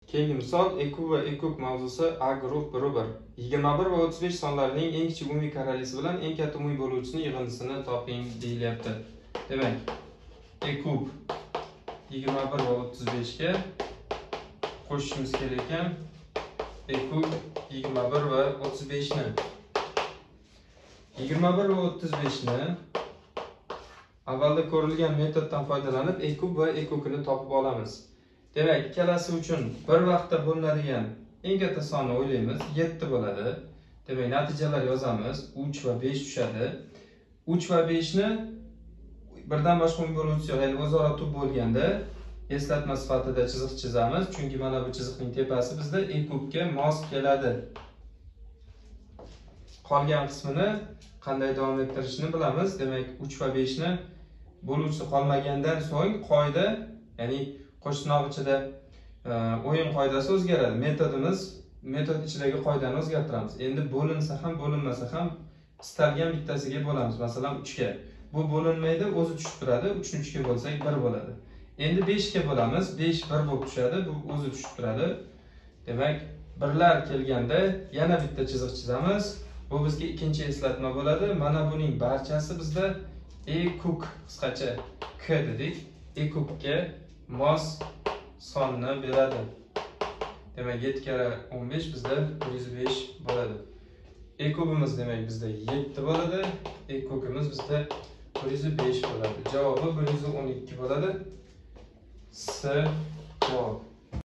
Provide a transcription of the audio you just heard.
Keyingi misol e kub va e kub mavzusi A guruh 1/1. 21 va 35 sonlarining eng kichik umumiy karalisi bilan eng katta umumiy bo'luvchisining yig'indisini toping deyilyapti. Demak, e kub 21 va 35 ga qo'shishimiz kerak ekan. E kub 21 va 35 ni. 21 va 35 ni avvalda ko'rilgan metoddan foydalanib e kub va e kubni topib olamiz. Demak, ikkalasi uchun bir vaqtda bo'linadigan eng katta sonni o'ylaymiz, 7 bo'ladi. Demak, natijalar yozamiz. 3 va 5 tushadi. 3 va 5 ni birdan boshqa umumiy bo'luvchisi yo'q, ya'ni o'zaro tub bo'lganda eslatma sifatida chiziq chizamiz, chunki mana bu chiziqning tepasi bizda e kubga mos keladi. Qolgan qismini qanday davom ettirishni bilamiz. Demak, 3 va 5 ni bo'luvchisi qolmagandan so'ng qoida, ya'ni qo'shtirnoq ichida o'yin qoidasi o'zgaradi. Metod ichidagi qoidani o'zgartiramiz. Endi bo'linsa ham, bo'linmasa ham istalgan bittasiga bo'lamiz. Masalan, 3 ga. Bu bo'linmaydi, o'zi tushib turadi. 3 ni 3 ga bo'lsak 1 bo'ladi. Endi 5 ga bo'lamiz. 5 1 bo'lib tushadi. Bu o'zi tushib turadi. Demak, birlar kelganda yana bitta chiziq chizamiz. Bu bizga ikkinchi eslatma bo'ladi. Mana buning barchasi bizda e kub qisqacha k dedik. E kubga mos sonni beradi. Demak, 7 kara 15 bizda 105 bo'ladi. E kubimiz demak bizda 7 bo'ladi. E kubimiz bizda 105 bo'ladi. Javobi 112 bo'ladi. S javob.